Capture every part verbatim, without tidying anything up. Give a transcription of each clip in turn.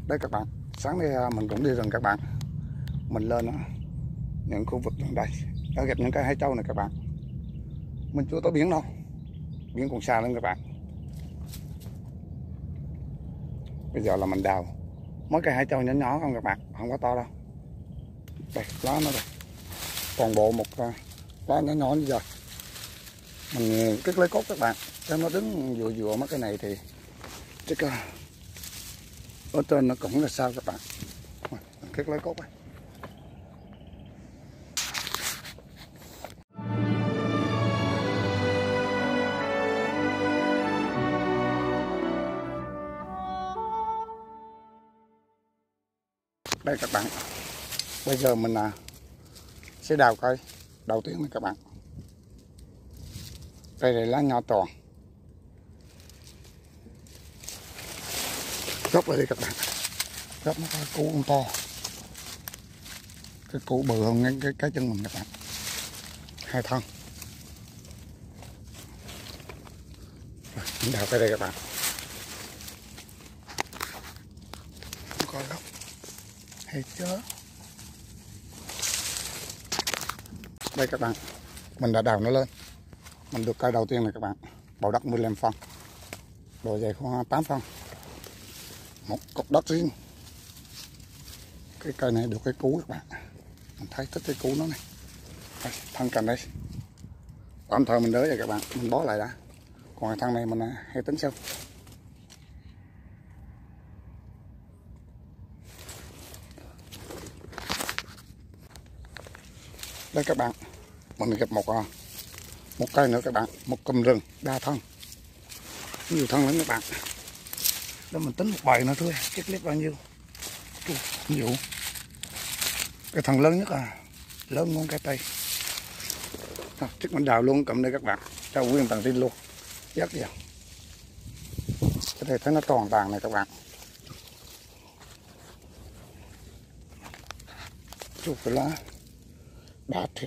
Đấy các bạn, sáng nay mình cũng đi rừng các bạn. Mình lên những khu vực gần đây đã gặp những cái hải châu này các bạn. Mình chưa tới biển đâu, biển còn xa lắm các bạn. Bây giờ là mình đào mấy cái hải châu nhỏ nhỏ không các bạn, không có to đâu. Đây, lá nó đây, toàn bộ một lá nhỏ nhỏ như giờ. Mình cất lấy cốt các bạn, cho nó đứng dựa dựa mấy cái này thì chắc ở trên nó cũng là sao các bạn. Mình cất lấy cốt này. Đây các bạn, bây giờ mình à, sẽ đào cây đầu tiên này các bạn. Đây là lá nho tròn, gốc ở đây các bạn, gốc nó có củ con to, cái củ bự hơn cái, cái cái chân mình các bạn, hai thân. Rồi, mình đào cây đây các bạn, có gốc hay chớ. Đây các bạn, mình đã đào nó lên. Mình được cây đầu tiên này các bạn, bầu đất mười lăm phân, độ dày khoảng tám phân, một cục đất riêng. Cái cây này được cái cú các bạn, mình thấy thích cái cú nó này. Đây, thân cành đây, tạm thời mình đỡ vậy các bạn, mình bó lại đã. Còn thân này mình hay tính sau. Đây các bạn, mình gặp một một cây nữa các bạn, một cụm rừng đa thân, nhiều thân lắm các bạn. Để mình tính một bầy nữa thôi, cái clip bao nhiêu. Nhiều. Cái thằng lớn nhất à, lớn ngón cái tay. À, chắc mình đào luôn cầm đây các bạn, cho nguyên tầng tin luôn, rất nhiều. Cái này thấy nó tròn vàng này các bạn. Chụp cái lá đã thiệt.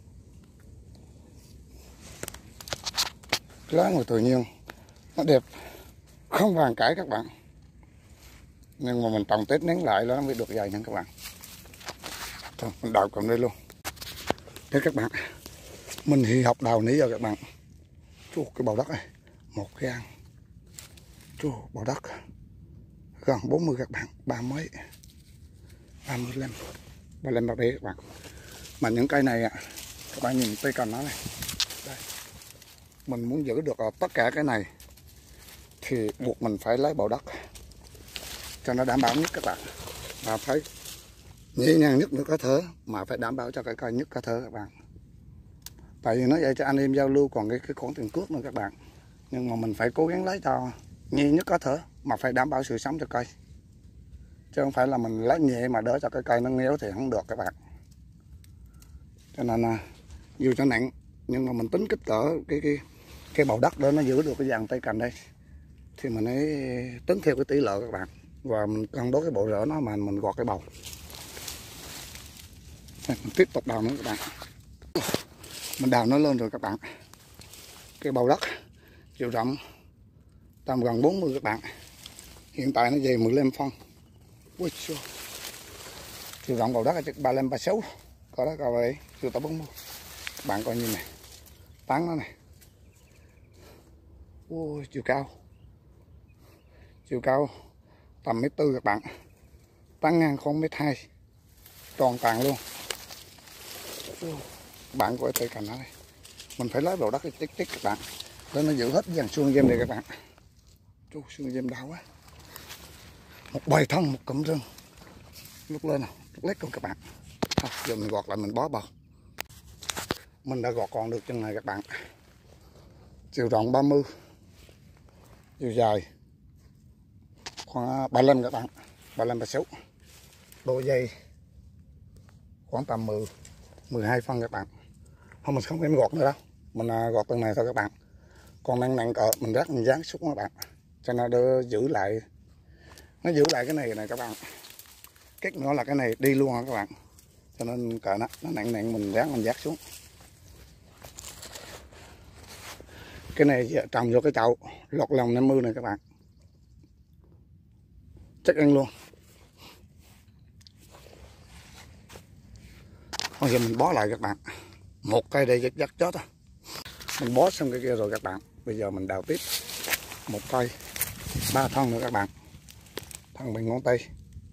Cái lá ngoài tự nhiên nó đẹp, không vàng cãi các bạn. Nhưng mà mình trồng Tết nén lại nó mới được dày nha các bạn. Thôi, mình đào cầm đây luôn. Đấy các bạn, mình thì học đào nãy giờ các bạn. Chú cái bầu đất này, một cái ăn. Chú bầu đất gần bốn mươi các bạn, ba mấy, ba mươi lăm, ba mươi ba bé các bạn. Mà những cây này các bạn nhìn cây cành nó này. Đây. Mình muốn giữ được tất cả cái này thì buộc mình phải lấy bầu đất cho nó đảm bảo nhất các bạn, và phải nhẹ nhàng nhất nữa có thể, mà phải đảm bảo cho cái cây nhất có thể các bạn. Tại vì nó vậy cho anh em giao lưu, còn cái cái khoản tiền cước nữa các bạn. Nhưng mà mình phải cố gắng lấy cho nhẹ nhất có thể, mà phải đảm bảo sự sống cho cây, chứ không phải là mình lấy nhẹ mà đỡ cho cái cây nó nghèo thì không được các bạn. Cho nên là dù cho nặng nhưng mà mình tính kích cỡ cái cái cái bầu đất để nó giữ được cái dàn tay cành đây thì mình ấy tính theo cái tỷ lệ các bạn, và mình cân đối cái bộ rễ nó mà mình gọt cái bầu. Mình tiếp tục đào nữa các bạn. Mình đào nó lên rồi các bạn. Cái bầu đất chiều rộng tầm gần bốn mươi các bạn. Hiện tại nó dày mười lăm phân. Ui trời. Chiều rộng bầu đất là chắc ba mươi lăm ba mươi sáu. Có đó coi vậy, chưa tới bốn mươi. Các bạn coi như này. Tán nó này. Ui chiều cao. Chiều cao tầm mét tư các bạn. Tán ngang không mét hai. Tròn tàn luôn. Các bạn coi cây cành nó đây. Mình phải lấy bầu đất tích tích các bạn, để nó giữ hết dàn xương dêm này các bạn. Chú xương dêm đau quá. Một bầy thân, một cụm rừng. Lúc lên nào, lúc lết con các bạn. Thôi, giờ mình gọt lại mình bó bầu. Mình đã gọt còn được chân này các bạn. Chiều rộng ba mươi, chiều dài khoảng ba mươi lăm các bạn, ba mươi lăm ba mươi sáu. Độ dày khoảng tầm mười, mười hai phân các bạn. Không, mình không em gọt nữa đâu, mình gọt từng này thôi các bạn. Còn nặng nặng cỡ mình rác mình dán xuống các bạn, cho nó đỡ giữ lại, nó giữ lại cái này này các bạn. Cách nữa là cái này đi luôn hả các bạn, cho nên cỡ nó nó nặng nặng mình rác mình dán xuống. Cái này trồng vô cái chậu lọt lòng năm mươi này các bạn, chắc ăn luôn. Bây giờ mình bó lại các bạn, một cây đây chắc chết thôi. Mình bó xong cái kia rồi các bạn, bây giờ mình đào tiếp một cây, ba thân nữa các bạn, thân mình ngón tay,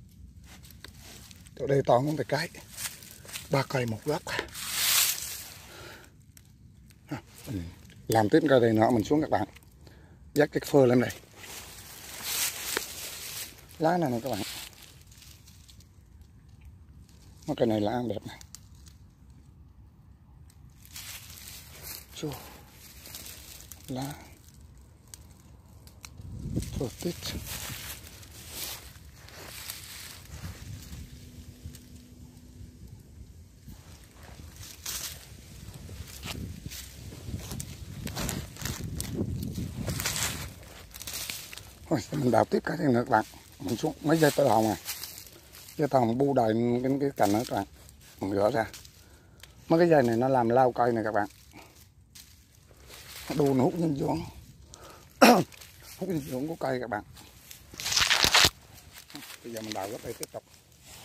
chỗ đây to ngón tay cái, ba cây một góc. Mình làm tiếp cây đây nữa, mình xuống các bạn, dắt cái phơ lên đây, lá này này các bạn, nó cây này là ăn đẹp này. Chua lá phơ tít. Thôi mình đào tiếp cái này nữa các bạn, mình xuống mấy dây tơ hồng này, dây tơ hồng bu đầy cái cái cành nữa các bạn, mình gỡ ra. Mấy cái dây này nó làm lao cây này các bạn, nó đu nó hút dinh dưỡng hút dinh dưỡng của cây các bạn. Bây giờ mình đào gấp đây tiếp tục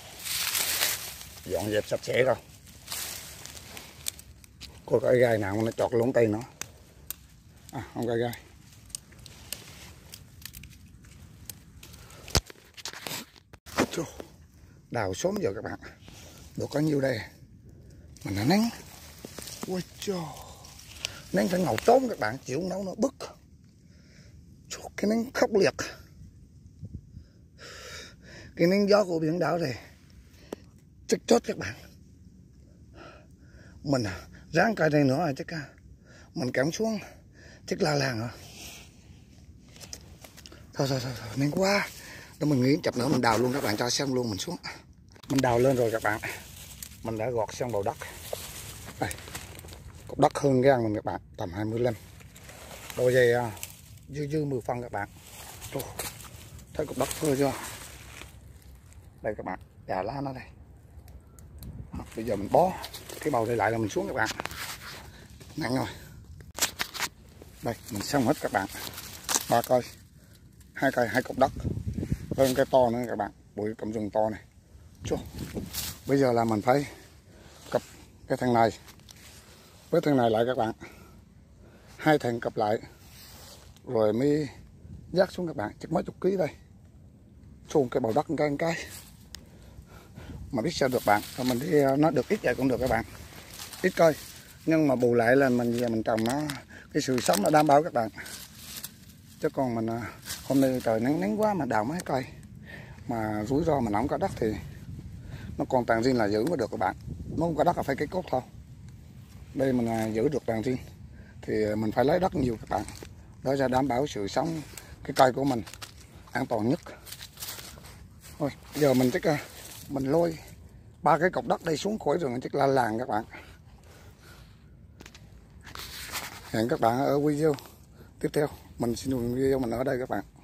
dọn dẹp sạch sẽ rồi. Coi cái gai nào nó chọt lũng tay nó, à không gai gai. Đào sớm giờ các bạn, được có nhiêu đây mà nó nắng. Ôi trời, nắng phải ngầu tốn các bạn, chịu nấu nó bức. Cái nắng khốc liệt, cái nắng gió của biển đảo này chắc chốt các bạn. Mình ráng cây này nữa chắc mình kéo xuống chắc la làng rồi. Thôi thôi thôi, thôi nắng quá, đó mình nghĩ chập nữa mình đào luôn các bạn, cho xem luôn mình xuống. Mình đào lên rồi các bạn, mình đã gọt xong bầu đất đây, cục đất hơn gan mình các bạn, tầm hai mươi lăm đôi giày dư dư mười phân các bạn. Trời, thấy cục đất phơi chưa, đây các bạn, già lá nó đây. Bây giờ mình bó cái bầu đây lại là mình xuống các bạn, nặng rồi. Đây mình xong hết các bạn, ba cây, hai cây, hai cục đất, hơn cái to nữa các bạn, bụi cầm rừng to này. Trời, bây giờ là mình phải cặp cái thằng này với thằng này lại các bạn, hai thằng cặp lại rồi mới dắt xuống các bạn, chắc mấy chục ký đây, xuống cái bầu đất cái cái mà biết sao được bạn, rồi mình đi nó được ít vậy cũng được các bạn, ít cây nhưng mà bù lại là mình giờ mình trồng nó cái sự sống nó đảm bảo các bạn. Chứ còn mình hôm nay trời nắng nắng quá mà đào mấy cây mà rủi ro mà nó không có đất thì nó còn tàn riêng là giữ mới được các bạn, nó không có đất là phải cái cốt thôi. Đây mình giữ được tàn riêng thì mình phải lấy đất nhiều các bạn, đó ra đảm bảo sự sống cái cây của mình an toàn nhất. Thôi giờ mình chắc mình lôi ba cái cọc đất đây xuống khỏi rừng chắc là làng các bạn. Hẹn các bạn ở video tiếp theo, mình xin dừng video mình ở đây các bạn.